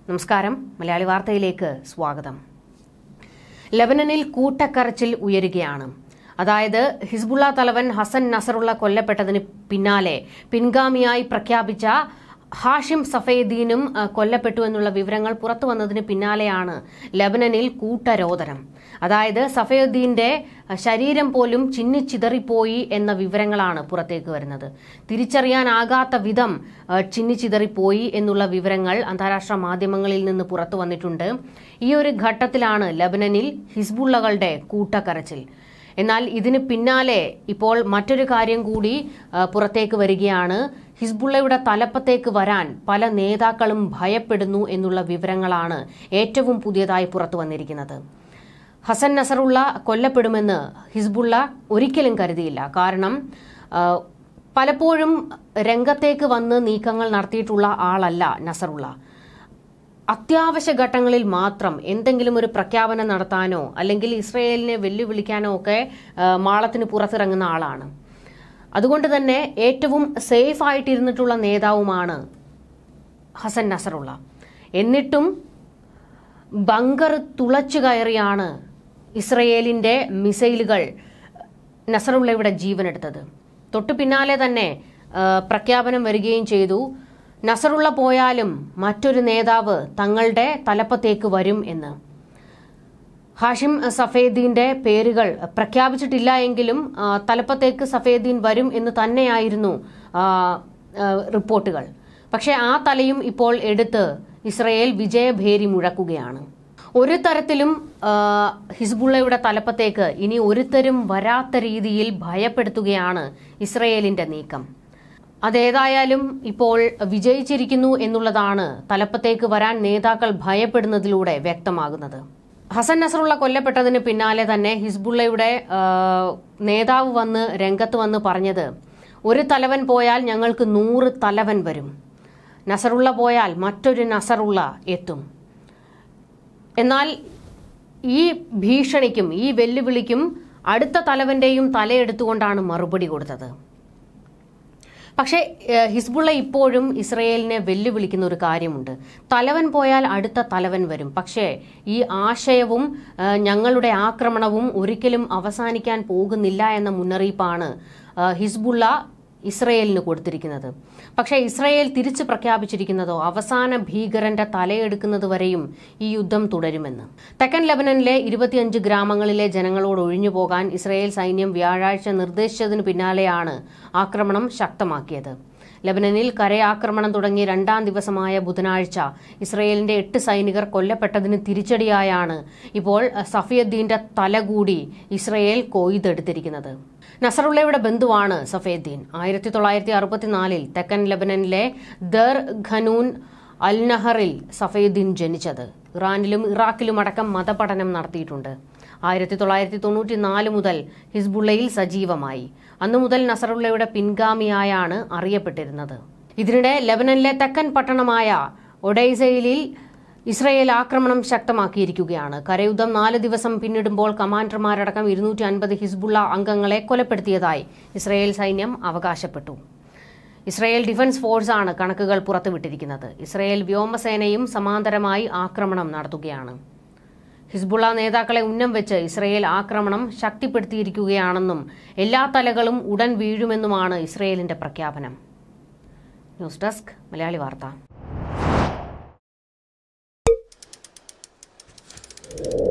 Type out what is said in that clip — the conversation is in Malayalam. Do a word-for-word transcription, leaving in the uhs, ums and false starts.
നമസ്കാരം മലയാളി വാർത്തയിലേക്ക് സ്വാഗതം. ലെബനനിൽ കൂട്ടക്കരച്ചിൽ ഉയരുകയാണ്. അതായത് ഹിസ്ബുള്ള തലവൻ ഹസൻ നസറുള്ള കൊല്ലപ്പെട്ടതിന് പിന്നാലെ പിൻഗാമിയായി പ്രഖ്യാപിച്ച ഹാഷിം സഫേദീനും കൊല്ലപ്പെട്ടു എന്നുള്ള വിവരങ്ങൾ പുറത്തു വന്നതിന് പിന്നാലെയാണ് ലെബനനിൽ കൂട്ടരോദനം. അതായത് സഫേദീന്റെ ശരീരം പോലും ചിന്നിച്ചിതറിപ്പോയി എന്ന വിവരങ്ങളാണ് പുറത്തേക്ക് വരുന്നത്. തിരിച്ചറിയാനാകാത്ത വിധം ചിന്നിച്ചിതറിപ്പോയി എന്നുള്ള വിവരങ്ങൾ അന്താരാഷ്ട്ര മാധ്യമങ്ങളിൽ നിന്ന് പുറത്തു വന്നിട്ടുണ്ട്. ഈ ഒരു ഘട്ടത്തിലാണ് ലെബനനിൽ ഹിസ്ബുള്ളകളുടെ കൂട്ടക്കരച്ചിൽ. എന്നാൽ ഇതിന് പിന്നാലെ ഇപ്പോൾ മറ്റൊരു കാര്യം കൂടി പുറത്തേക്ക് വരികയാണ്. ഹിസ്ബുള്ളയുടെ തലപ്പത്തേക്ക് വരാൻ പല നേതാക്കളും ഭയപ്പെടുന്നു എന്നുള്ള വിവരങ്ങളാണ് ഏറ്റവും പുതിയതായി പുറത്തു വന്നിരിക്കുന്നത്. ഹസൻ നസറുള്ള കൊല്ലപ്പെടുമെന്ന് ഹിസ്ബുള്ള ഒരിക്കലും കരുതിയില്ല. കാരണം പലപ്പോഴും രംഗത്തേക്ക് വന്ന് നീക്കങ്ങൾ നടത്തിയിട്ടുള്ള ആളല്ല നസറുള്ള. അത്യാവശ്യ ഘട്ടങ്ങളിൽ മാത്രം എന്തെങ്കിലും ഒരു പ്രഖ്യാപനം നടത്താനോ അല്ലെങ്കിൽ ഇസ്രയേലിനെ വെല്ലുവിളിക്കാനോ ഒക്കെ മാളത്തിന് പുറത്തിറങ്ങുന്ന ആളാണ്. അതുകൊണ്ട് തന്നെ ഏറ്റവും സേഫ് ആയിട്ടിരുന്നിട്ടുള്ള നേതാവുമാണ് ഹസൻ നസറുള്ള. എന്നിട്ടും ബങ്കർ തുളച്ചു കയറിയാണ് ഇസ്രയേലിന്റെ മിസൈലുകൾ നസറുള്ളയുടെ ജീവനെടുത്തത്. തൊട്ടു പിന്നാലെ തന്നെ പ്രഖ്യാപനം വരികയും ചെയ്തു, നസറുള്ള പോയാലും മറ്റൊരു നേതാവ് തങ്ങളുടെ തലപ്പത്തേക്ക് വരും എന്ന്. ഹാഷിം സഫേദീന്റെ പേരുകൾ പ്രഖ്യാപിച്ചിട്ടില്ല എങ്കിലും തലപ്പത്തേക്ക് സഫേദീൻ വരും എന്ന് തന്നെയായിരുന്നു റിപ്പോർട്ടുകൾ. പക്ഷേ ആ തലയും ഇപ്പോൾ എടുത്ത് ഇസ്രയേൽ വിജയഭേരി മുഴക്കുകയാണ്. ഒരു തരത്തിലും ഹിസ്ബുള്ളയുടെ തലപ്പത്തേക്ക് ഇനി ഒരുത്തരും വരാത്ത രീതിയിൽ ഭയപ്പെടുത്തുകയാണ് ഇസ്രയേലിന്റെ നീക്കം. അതേതായാലും ഇപ്പോൾ വിജയിച്ചിരിക്കുന്നു എന്നുള്ളതാണ് തലപ്പത്തേക്ക് വരാൻ നേതാക്കൾ ഭയപ്പെടുന്നതിലൂടെ വ്യക്തമാകുന്നത്. ഹസൻ നസറുള്ള കൊല്ലപ്പെട്ടതിന് പിന്നാലെ തന്നെ ഹിസ്ബുള്ളയുടെ നേതാവ് വന്ന് രംഗത്ത് വന്ന് പറഞ്ഞത്, ഒരു തലവൻ പോയാൽ ഞങ്ങൾക്ക് നൂറ് തലവൻ വരും, നസറുള്ള പോയാൽ മറ്റൊരു നസറുള്ള എത്തും. എന്നാൽ ഈ ഭീഷണിക്കും ഈ വെല്ലുവിളിക്കും അടുത്ത തലവന്റെയും തലയെടുത്തുകൊണ്ടാണ് മറുപടി കൊടുത്തത്. പക്ഷേ ഹിസ്ബുള്ള ഇപ്പോഴും ഇസ്രയേലിനെ വെല്ലുവിളിക്കുന്ന ഒരു കാര്യമുണ്ട്. തലവൻ പോയാൽ അടുത്ത തലവൻ വരും, പക്ഷേ ഈ ആശയവും ഞങ്ങളുടെ ആക്രമണവും ഒരിക്കലും അവസാനിക്കാൻ പോകുന്നില്ല എന്ന മുന്നറിയിപ്പാണ് ഹിസ്ബുള്ള ഇസ്രയേലിന് കൊടുത്തിരിക്കുന്നത്. പക്ഷേ ഇസ്രയേൽ തിരിച്ചു പ്രഖ്യാപിച്ചിരിക്കുന്നതോ അവസാന ഭീകരന്റെ തലയെടുക്കുന്നത് വരെയും ഈ യുദ്ധം തുടരുമെന്ന്. തെക്കൻ ലെബനനിലെ ഇരുപത്തിയഞ്ച് ഗ്രാമങ്ങളിലെ ജനങ്ങളോട് ഒഴിഞ്ഞു പോകാൻ ഇസ്രയേൽ സൈന്യം വ്യാഴാഴ്ച നിർദ്ദേശിച്ചതിന് പിന്നാലെയാണ് ആക്രമണം ശക്തമാക്കിയത്. ലെബനനിൽ കരയാക്രമണം തുടങ്ങിയ രണ്ടാം ദിവസമായ ബുധനാഴ്ച ഇസ്രയേലിന്റെ എട്ട് സൈനികർ കൊല്ലപ്പെട്ടതിന് തിരിച്ചടിയായാണ് ഇപ്പോൾ സഫേദീന്റെ തല കൂടി ഇസ്രയേൽ കൊയ്തെടുത്തിരിക്കുന്നത്. നസറുള്ളയുടെ ബന്ധുവാണ് സഫേദീൻ. ആയിരത്തി തൊള്ളായിരത്തി അറുപത്തിനാലിൽ തെക്കൻ ലെബനനിലെ ദർ ഖനൂൻ അൽ നഹറിൽ സഫേദീൻ ജനിച്ചത്. ഇറാനിലും ഇറാഖിലും അടക്കം മതപഠനം നടത്തിയിട്ടുണ്ട്. ആയിരത്തി തൊള്ളായിരത്തി തൊണ്ണൂറ്റി നാല് മുതൽ ഹിസ്ബുള്ളയിൽ സജീവമായി. അന്നു മുതൽ നസറുള്ളയുടെ പിൻഗാമിയായാണ് അറിയപ്പെട്ടിരുന്നത്. ഇതിനിടെ ലെബനനിലെ തെക്കൻ പട്ടണമായ ഒഡൈസയിൽ ഇസ്രയേൽ ആക്രമണം ശക്തമാക്കിയിരിക്കുകയാണ്. കരയുദ്ധം നാല് ദിവസം പിന്നിടുമ്പോൾ കമാൻഡർമാരടക്കം ഇരുന്നൂറ്റി അൻപത് ഹിസ്ബുള്ള അംഗങ്ങളെ കൊലപ്പെടുത്തിയതായി ഇസ്രയേൽ സൈന്യം അവകാശപ്പെട്ടു. ഇസ്രയേൽ ഡിഫൻസ് ഫോഴ്സാണ് കണക്കുകൾ പുറത്തുവിട്ടിരിക്കുന്നത്. ഇസ്രയേൽ വ്യോമസേനയും സമാന്തരമായി ആക്രമണം നടത്തുകയാണ്. ഹിസ്ബുള്ള നേതാക്കളെ ഉന്നം വെച്ച് ഇസ്രയേൽ ആക്രമണം ശക്തിപ്പെടുത്തിയിരിക്കുകയാണെന്നും എല്ലാ തലകളും ഉടൻ വീഴുമെന്നുമാണ് ഇസ്രയേലിന്റെ പ്രഖ്യാപനം. ന്യൂസ് ഡെസ്ക് മലയാളി വാർത്ത.